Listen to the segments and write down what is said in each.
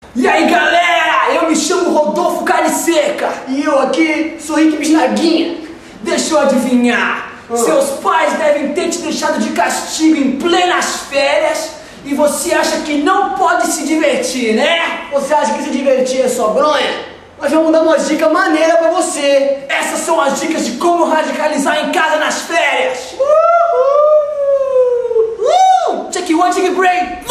E aí galera, eu me chamo Rodolfo Carne Seca. E eu aqui sou Rick Bisnaguinha. Deixa eu adivinhar, seus pais devem ter te deixado de castigo em plenas férias e você acha que não pode se divertir, né? Você acha que se divertir é só bronha? Nós vamos dar uma dica maneira pra você. Essas são as dicas de como radicalizar em casa nas férias. Check one, check break.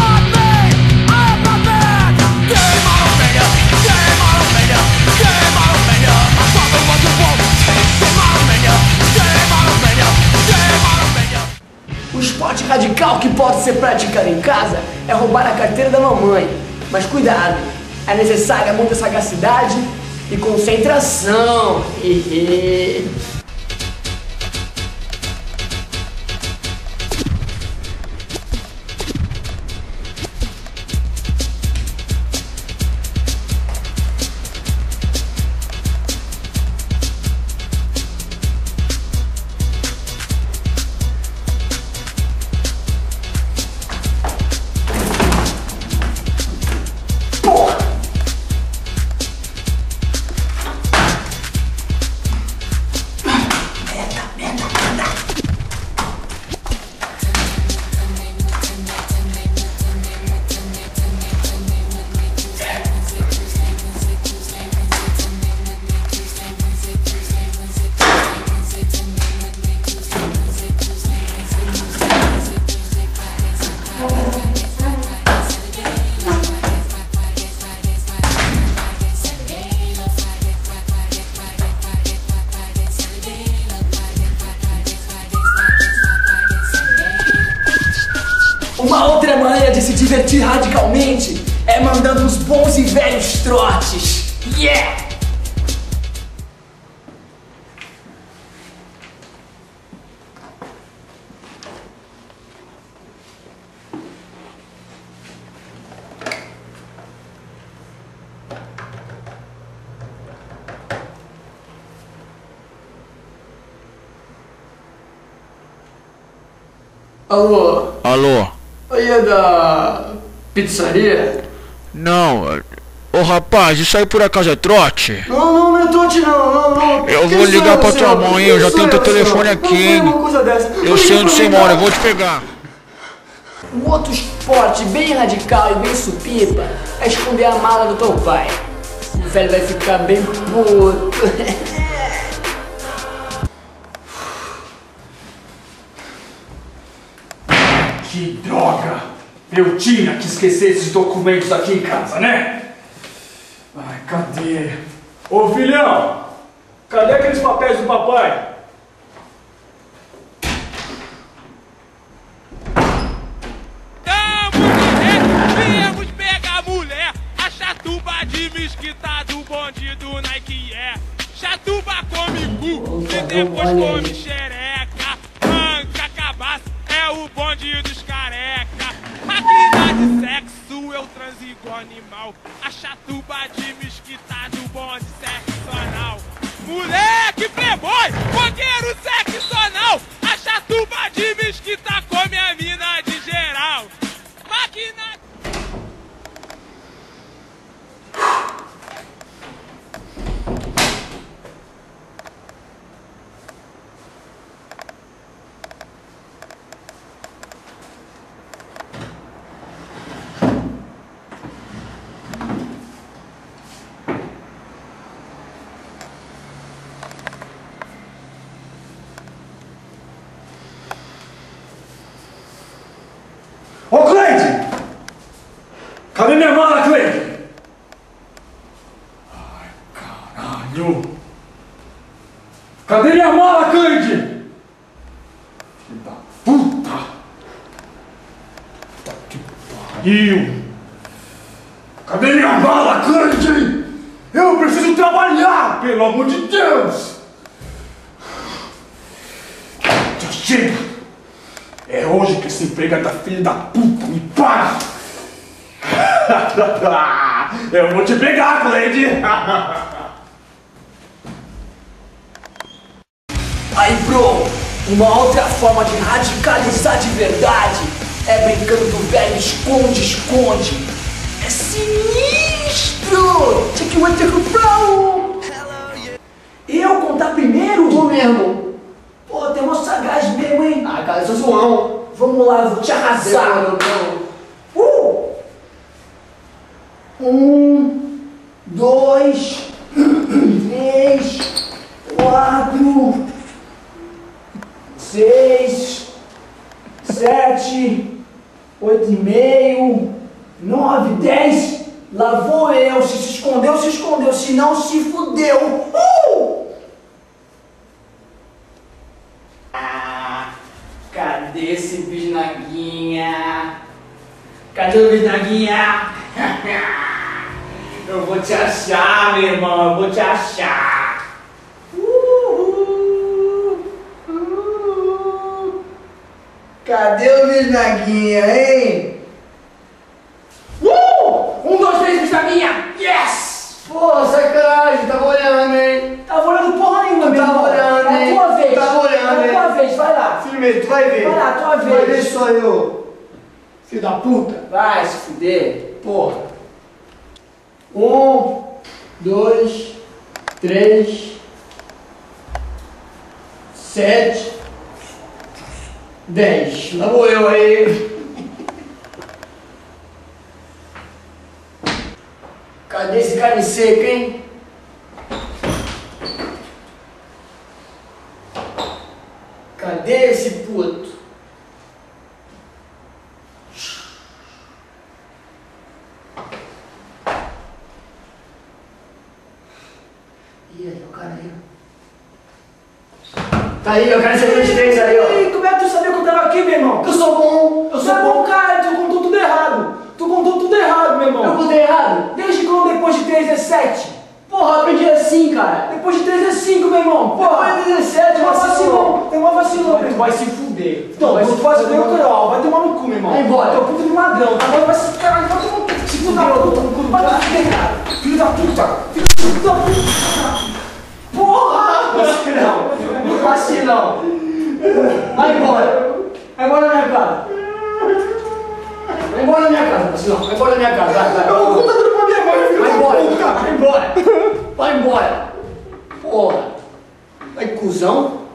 O esporte radical que pode ser praticado em casa é roubar a carteira da mamãe. Mas cuidado, é necessária muita sagacidade e concentração. Uma outra maneira de se divertir radicalmente é mandando uns bons e velhos trotes. Yeah! Alô? Alô? Aí é da pizzaria? Não, ô rapaz, isso aí por acaso é trote? Não é trote não. Eu vou ligar pra tua mãe, eu já tenho teu telefone aqui, hein? Eu sei onde você mora, eu vou te pegar. Um outro esporte bem radical e bem supipa é esconder a mala do teu pai. O velho vai ficar bem puto. Que droga! Eu tinha que esquecer esses documentos aqui em casa, né? Ai, cadê? Ô filhão! Cadê aqueles papéis do papai? Viemos pegar a mulher, a chatuba de mesquita do bonde do Nike chatuba come cu e depois come xereca, manca cabaça, é o bonde dos careca. Máquina de sexo, eu transo igual animal, a chatuba de mesquita do bonde sexual. Moleque playboy, fogueiro sexual, a chatuba de mesquita come a mina de geral. Máquina. Ô Cleide! Cadê minha mala, Cleide? Ai, caralho! Cadê minha mala, Cleide? Filho da puta! Puta que pariu! Cadê minha mala, Cleide? Eu preciso trabalhar, pelo amor de Deus! Já chega! É hoje que esse empregado filho da puta me para! Eu vou te pegar, Cleide! Aí, bro, uma outra forma de radicalizar de verdade é brincando do velho esconde-esconde. É sinistro! vou te comprar um. Eu contar primeiro? Tu mesmo. Pô, tem uma sagaz mesmo, hein? Ah, cara, eu sou zoão. Vamos lá, eu vou te arrasar. Não. 1, 2, 3, 4, 6, 7, 8,5, 9, 10. Lá vou eu. Se escondeu, se escondeu. Se não, se fudeu. Cadê esse bisnaguinha? Cadê o bisnaguinha? Eu vou te achar, meu irmão. Eu vou te achar. Cadê o bisnaguinha, hein? 1, 2, 3, bisnaguinha. Yes! Pô, sacanagem, tava olhando, hein? Tava olhando porra nenhuma, meu irmão. Tava olhando, É hein? a tua vez. Tava olhando, É a tua vez, vai lá. Firmeza, tu vai ver. Vai lá, tua vez. Vai ver só eu. Filho da puta. Vai se fuder. Porra. 1, 2, 3, 7, 10. Lá vou eu aí. Cadê esse carne seca, hein? Cadê esse puto? E aí, o cara aí? Tá aí, eu quero ser 23 aí, ó. Ih, como é que tu sabia que eu tava aqui, meu irmão? Eu sou bom, eu Tu sou é bom. bom, cara. Tu contou tudo errado. Tu contou tudo errado, meu irmão. Eu contei errado? Desde quando depois de 3 é 7? Porra, eu aprendi assim, cara. Depois de 3 é 5, meu irmão. Porra. Depois de 17, Tem uma vacilão. Tem uma vacilão, meu Tu irmão. vai se fuder. Então, tu faz o meu canal. Vai tomar no cu, meu irmão. Vai embora. Teu puto de magrão. Tá bom? Vai se... Caralho, vai tomar no cu. Filho da puta. Vai te fuder, cara. Filho da puta. Filho da puta. Porra. Vacilão. Vacilão. Vai embora. Vai embora da minha casa. Vai embora da minha casa, vacilão. Vai embora da minha casa. Vai. Eu vou contar tudo pra minha mãe, filho Vai da embora. puta. Vai embora. Vai embora. Porra. Vai, cuzão.